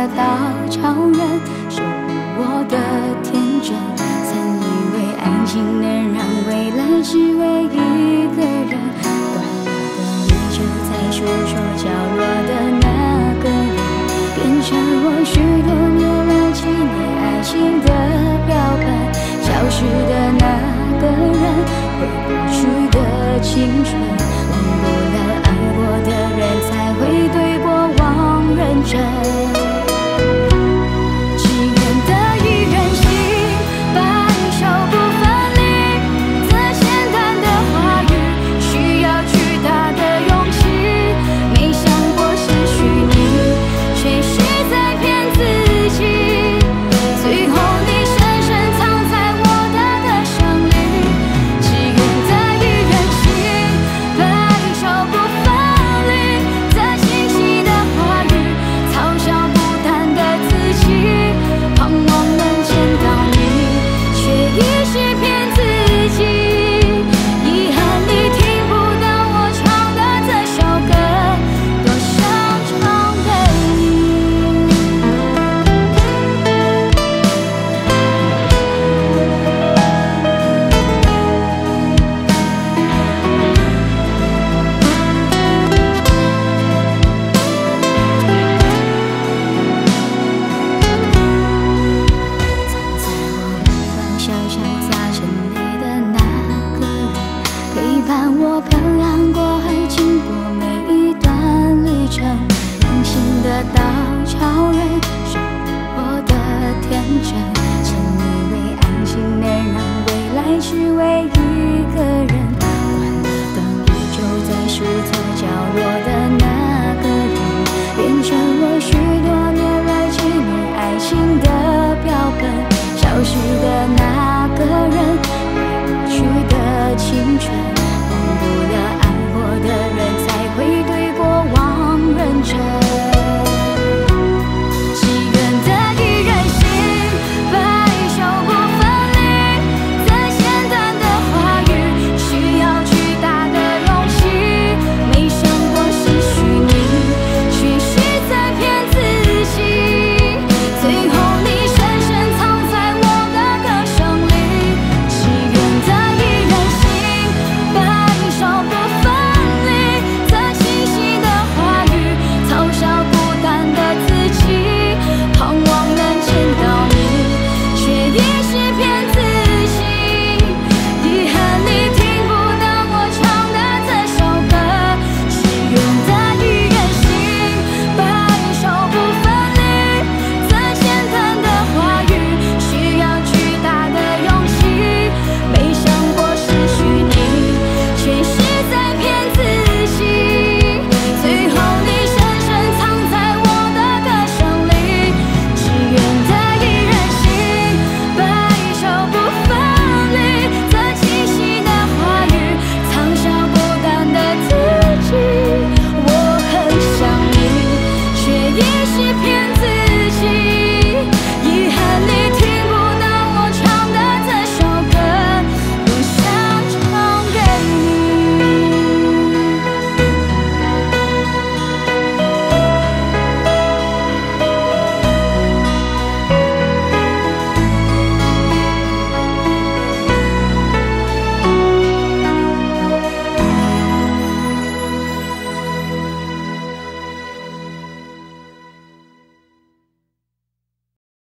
稻草人，守护我的天真。曾以为爱情能让未来只为一个人，短短的你就在诉说角落的那个人，变成我许多年来纪念爱情的标本。消失的那个人，回不去的青春，忘不了爱过的人，才会对过往认真。我漂洋过海，经过每一段旅程，任性的稻草人，守护我的天真。曾以为爱情能让未来只为一个人，关了灯依旧在数错角落的那个人，变成我许多年来纪念爱情的标本。消失的那个人，回不去的青春，忘不了爱过的人。